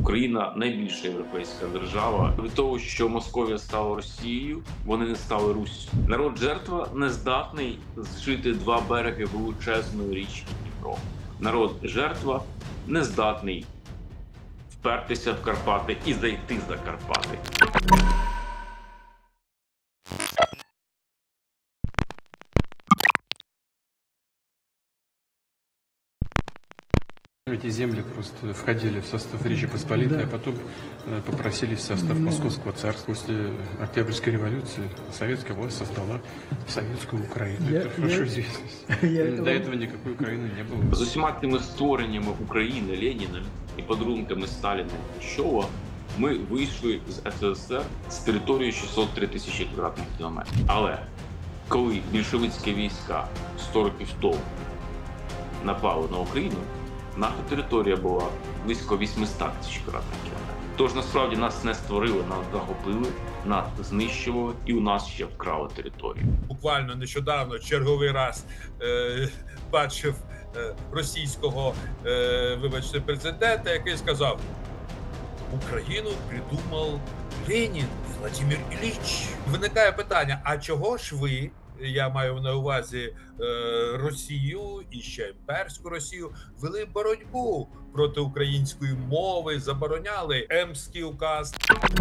Україна найбільша європейська держава. Від того, що Московія стала Росією, вони не стали Руссю. Народ-жертва не здатний зшити два береги величезної річки Дніпро. Народ-жертва не здатний впертися в Карпати і зайти за Карпати. Эти земли просто входили в состав Речи Посполитой, а потом попросились в состав Московского царства. После Октябрьской революции советская власть создала советскую Украину. Это хорошо известно. До этого никакой Украины не было. З усіма тими створеннями України Леніна і подарунками Сталіна і Хрущова ми вийшли з СРСР з територією 603 тисячі квадратних кілометрів. Але коли більшовицькі війська 100 років тому напали на Україну, наша територія була близько 800 тисяч квадратних кілометрів. Тож насправді нас не створили, нас захопили, нас знищували і у нас ще вкрали територію. Буквально нещодавно черговий раз бачив російського, вибачте, президента, який сказав: Україну придумав Ленін Владимир Ілліч. Виникає питання, а чого ж ви, я маю на увазі Росію і ще імперську Росію, вели боротьбу проти української мови, забороняли Емський указ.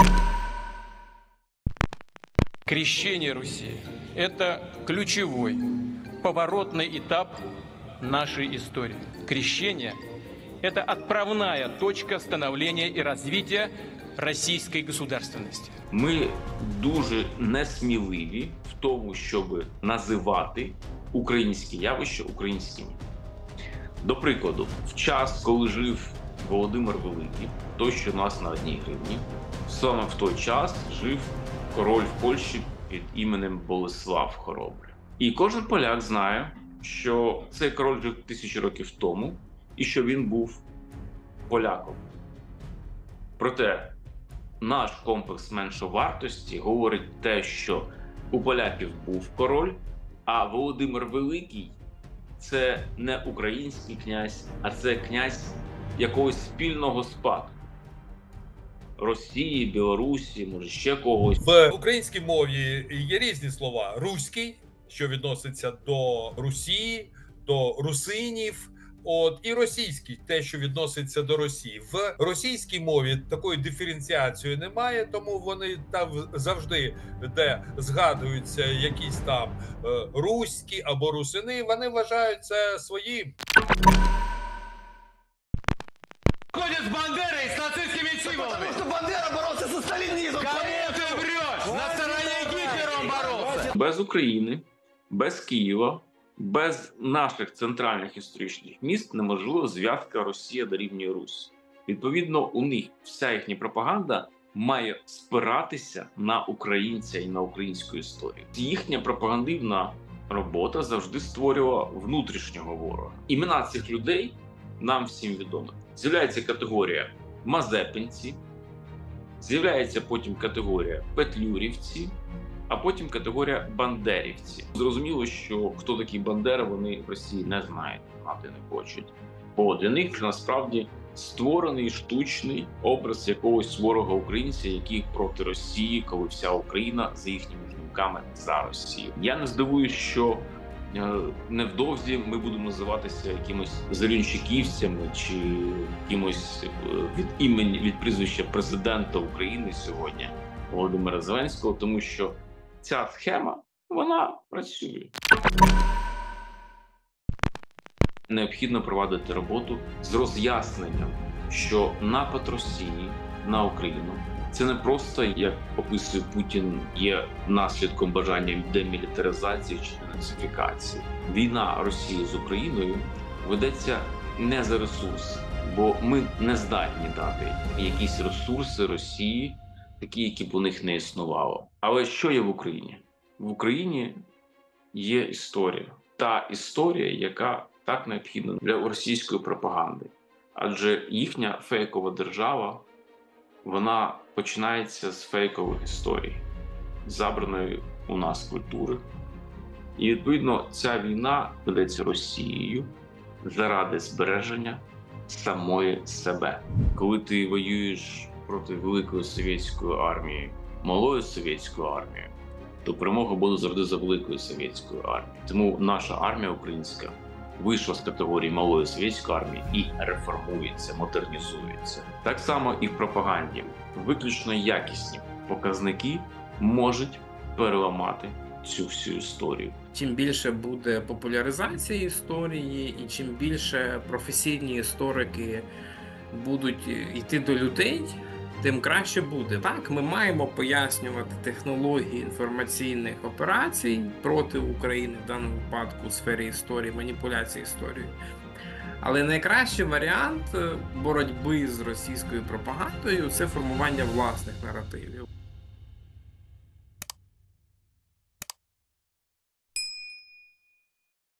Крещение Руси – это ключевой, поворотный этап нашей истории. Крещение – это отправная точка становления и развития российской государственности. Ми дуже несміливі в тому, щоб називати українські явища українськими. До прикладу, в час, коли жив Володимир Великий, той, що у нас на 1 гривні, саме в той час жив король в Польщі під іменем Болеслав Хоробрий. І кожен поляк знає, що цей король жив 1000 років тому і що він був поляком. Проте наш комплекс меншовартості говорить те, що у поляків був король, а Володимир Великий – це не український князь, а це князь якогось спільного спадку. Росії, Білорусі, може ще когось. В українській мові є різні слова. Руський, що відноситься до Русі, до русинів. І російський, те, що відноситься до Росії. В російській мові такої диференціації немає, тому вони там завжди, де згадуються якісь там руські або русини, вони вважають це своїм. Ходят с Бандерой и с нацистскими символами. Потому что Бандера боролся со сталинизмом. Кому ты врешь? На стороне Гитлера он боролся. Без України, без Києва, без наших центральних історичних міст неможливо зв'язка Росія дорівнює Русь. Відповідно, у них вся їхня пропаганда має спиратися на українця і на українську історію. Їхня пропагандивна робота завжди створювала внутрішнього ворога. Імена цих людей нам всім відомі. З'являється категорія мазепинці, з'являється потім категорія петлюрівці, а потім категорія бандерівці. Зрозуміло, що хто такі Бандера, вони в Росії не знають, знати не хочуть. Бо для них насправді створений штучний образ якогось ворога українця, який проти Росії, коли вся Україна за їхніми думками за Росію. Я не здивуюсь, що невдовзі ми будемо називатися якимось зеленщиківцями чи якимось від прізвища президента України сьогодні Володимира Зеленського, тому що ця схема, вона працює. Необхідно провадити роботу з роз'ясненням, що напад Росії на Україну – це не просто, як описує Путін, є наслідком бажання демілітаризації чи денацифікації. Війна Росії з Україною ведеться не за ресурси, бо ми не здатні дати якісь ресурси Росії, такі, які б у них не існувало. Але що є в Україні? В Україні є історія. Та історія, яка так необхідна для російської пропаганди. Адже їхня фейкова держава, вона починається з фейкових історій, забраної у нас культури. І, відповідно, ця війна ведеться Росією заради збереження самої себе. Коли ти воюєш проти великої совєтської армії, малої совєтської армії, то перемога буде завжди за великою совєтською армією. Тому наша армія українська вийшла з категорії малої совєтської армії і реформується, модернізується. Так само і в пропаганді. Виключно якісні показники можуть переламати цю всю історію. Чим більше буде популяризації історії, і чим більше професійні історики будуть йти до людей, тим краще буде. Так, ми маємо пояснювати технології інформаційних операцій проти України, в даному випадку у сфері історії, маніпуляції історією. Але найкращий варіант боротьби з російською пропагандою – це формування власних наративів.